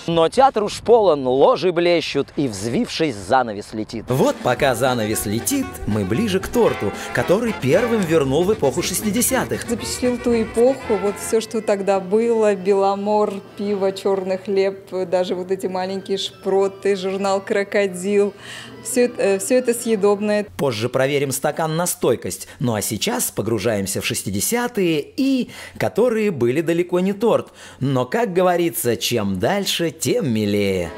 Но театр уж полон, ложи блещут, и, взвившись, занавес летит. Вот пока занавес летит, мы ближе к торту, который первым вернул в эпоху 60-х. Запечатлел ту эпоху, вот все, что тогда было, Беломор, пиво, черный хлеб, даже вот эти маленькие шпроты, журнал «Крокодил». Все это съедобное. Позже проверим стакан на стойкость. Ну а сейчас погружаемся в 60-е, и которые были далеко не торт. Но, как говорится, чем дальше, тем милее.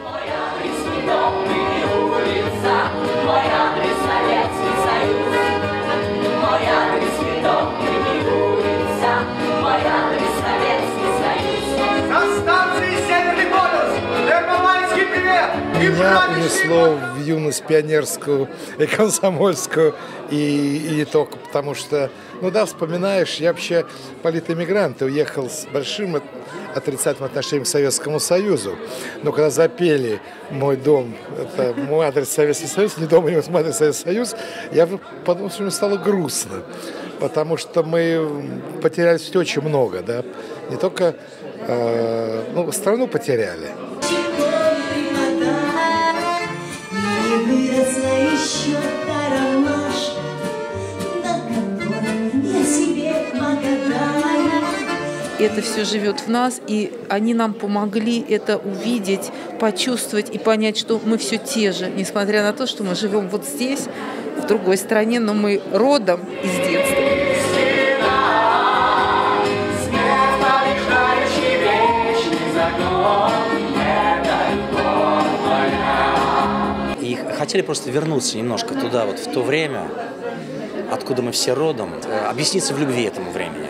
Меня унесло в юность пионерскую и комсомольскую, и не только, потому что, ну да, вспоминаешь, я вообще политэмигрант, уехал с большим отрицательным отношением к Советскому Союзу, но когда запели «Мой дом», это мой адрес Советский Союз, не дом, не мой адрес Советский Союз, я подумал, что мне стало грустно, потому что мы потеряли все очень много, да, не только, страну потеряли. Это все живет в нас, и они нам помогли это увидеть, почувствовать и понять, что мы все те же, несмотря на то, что мы живем вот здесь, в другой стране, но мы родом из детства. И хотели просто вернуться немножко туда, вот в то время, откуда мы все родом, объясниться в любви этому времени.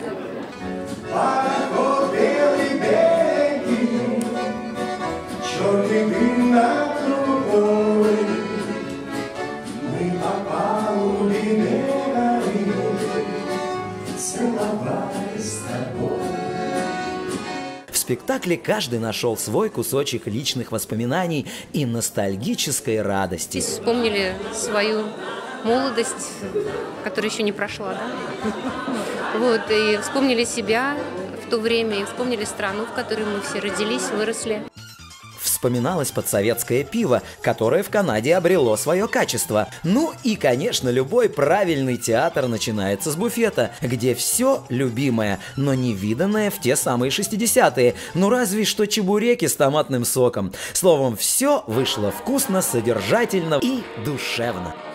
В спектакле каждый нашел свой кусочек личных воспоминаний и ностальгической радости. Здесь вспомнили свою молодость, которая еще не прошла, да? Вот, и вспомнили себя в то время, и вспомнили страну, в которой мы все родились, выросли. Вспоминалось подсоветское пиво, которое в Канаде обрело свое качество. Ну и, конечно, любой правильный театр начинается с буфета, где все любимое, но не виданное в те самые 60-е. Ну разве что чебуреки с томатным соком. Словом, все вышло вкусно, содержательно и душевно.